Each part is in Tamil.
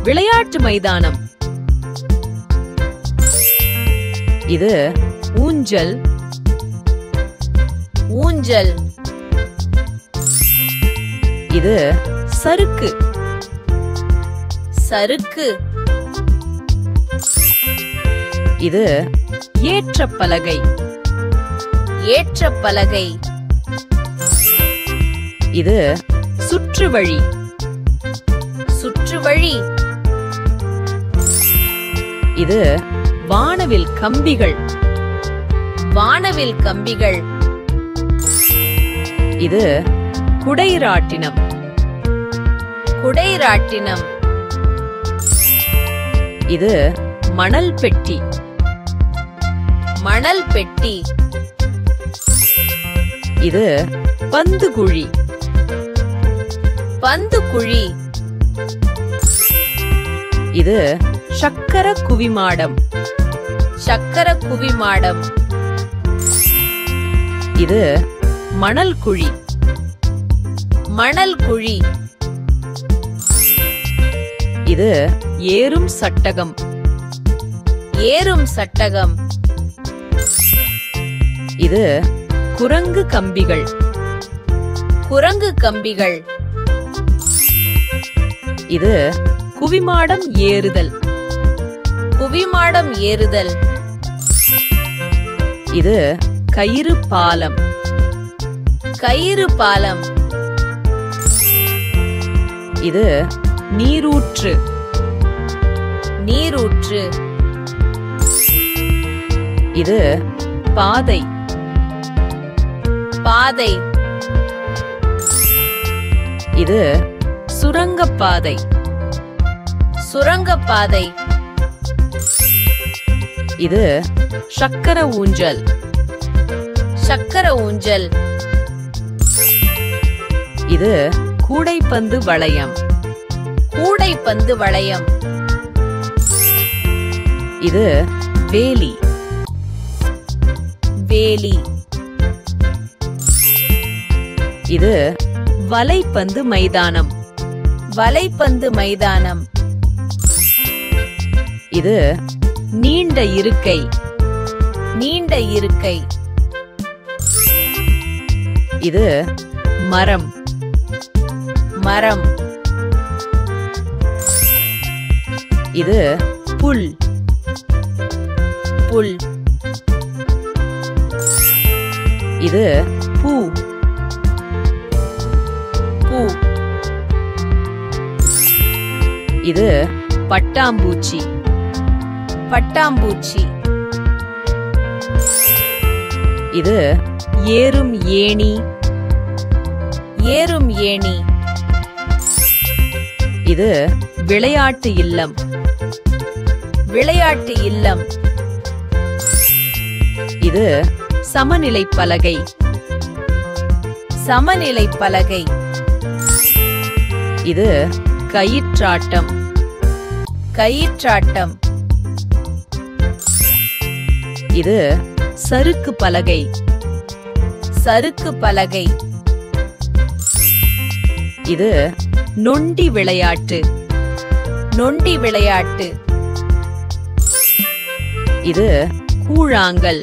விளையாட்டு மைதானம். இது ஊஞ்சல். ஊஞ்சல். இது சறுக்கு. சறுக்கு. இது ஏற்றப்பலகை. ஏற்றப்பலகை. இது சுற்றுவழி. சுற்றுவழி. இது வானவில் கம்பிகள். வானவில் கம்பிகள். இது குடைராட்டினம். குடைராட்டினம். இது மணல் பெட்டி. மணல் பெட்டி. இது பந்துகுழி. பந்துகுழி. இது சக்கர குவிமாடம். சக்கர குவிமாடம். இது மணல் குழி. மணல் குழி. இது ஏறும் சட்டகம். ஏறும் சட்டகம். இது குரங்கு கம்பிகள். குரங்கு கம்பிகள். இது குவிமாடம் ஏறுதல். குவிமாடம் ஏறுதல். இது கயிறு பாலம். கயிறு பாலம். இது நீரூற்று. நீரூற்று. இது பாதை. பாதை. இது சுரங்கப்பாதை. சுரங்கப்பாதை. இது சக்கர ஊஞ்சல். சக்கர ஊஞ்சல். இது கூடைப்பந்து வளையம். கூடைப்பந்து வளையம். இது வேலி. வேலி. இது வலைப்பந்து மைதானம். வலைப்பந்து மைதானம். இது நீண்ட இருக்கை. நீண்ட இருக்கை. இது மரம். மரம். இது புல். புல். இது பூ. பூ. இது பட்டாம்பூச்சி. பட்டாம்பூச்சி. இது ஏறும் ஏணி. ஏறும் ஏணி. இது விளையாட்டு இல்லம். விளையாட்டு இல்லம். இது சமநிலை பலகை. சமநிலை பலகை. இது கயிற்றாட்டம். கயிற்றாட்டம். இது சறுக்கு பலகை. சறுக்கு பலகை. இது நொண்டி விளையாட்டு. நொண்டி விளையாட்டு. இது கூழாங்கல்.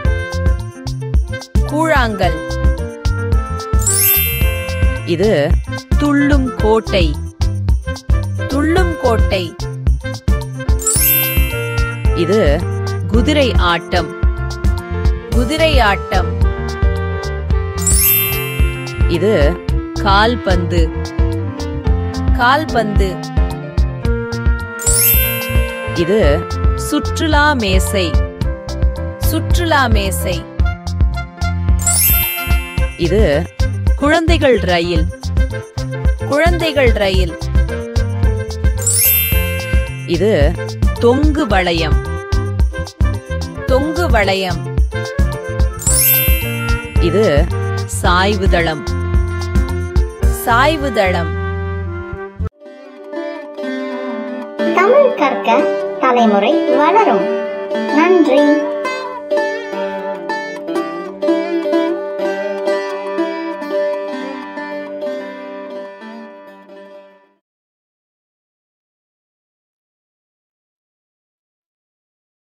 கூழாங்கல். இது துள்ளும் கோட்டை. துள்ளும் கோட்டை. இது குதிரை ஆட்டம். குதிரை ஆட்டம். இது கால்பந்து. கால்பந்து. இது சுற்றுலா மேசை. சுற்றுலா மேசை. இது குழந்தைகள் ரயில். குழந்தைகள் ரயில். இது தொங்கு வளையம். தொங்கு வளையம். இது சாய்வுதளம். சாய்வுதளம். தமிழ் கற்க தலைமுறை வளரும். நன்றி.